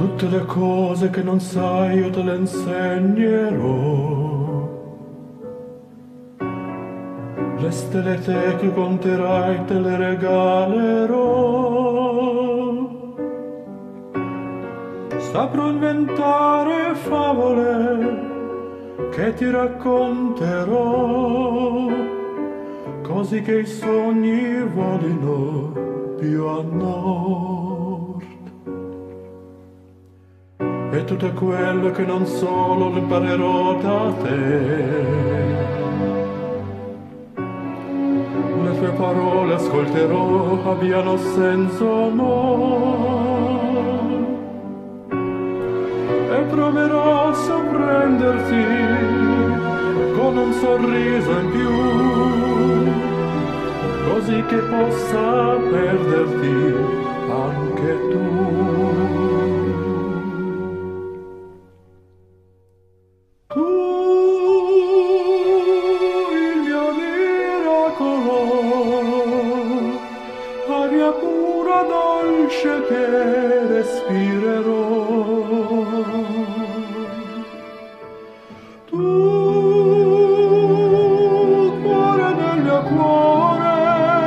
Tutte le cose che non sai io te le insegnerò. Le stelle te che conterai te le regalerò. Saprò inventare favole che ti racconterò, così che i sogni volino più a nord. E tutto quello che non solo lo imparerò da te. Le tue parole ascolterò, abbiano senso no. E proverò a sorprenderti con un sorriso in più, così che possa perderti anche tu. Tu, il mio miracolo, aria pura dolce che respirerò. Tu, cuore del mio cuore,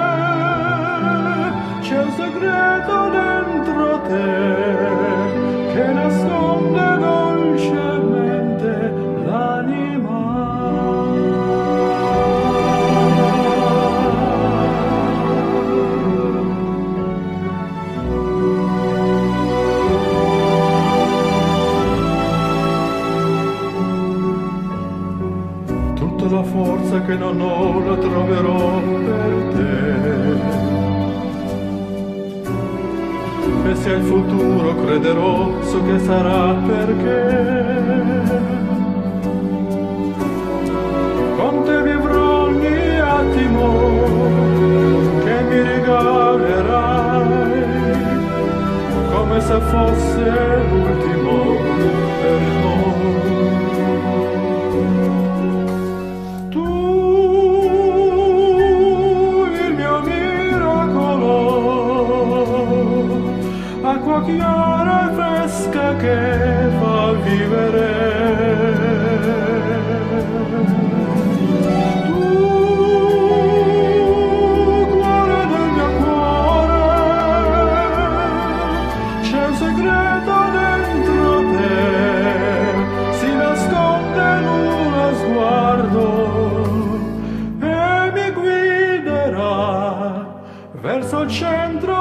c'è un segreto dentro te che nasconde dolcemente l'anima. Tutta la forza che non ho la troverò per te. E se al futuro crederò, so che sarà perché con te vivrò ogni attimo che mi regalerai, come se fosse l'ultimo per noi. Tu, il mio miracolo, acqua chiara e fresca che fa vivere. Tu, cuore del mio cuore, c'è un segreto dentro te, si nasconde in uno sguardo e mi guiderà verso il centro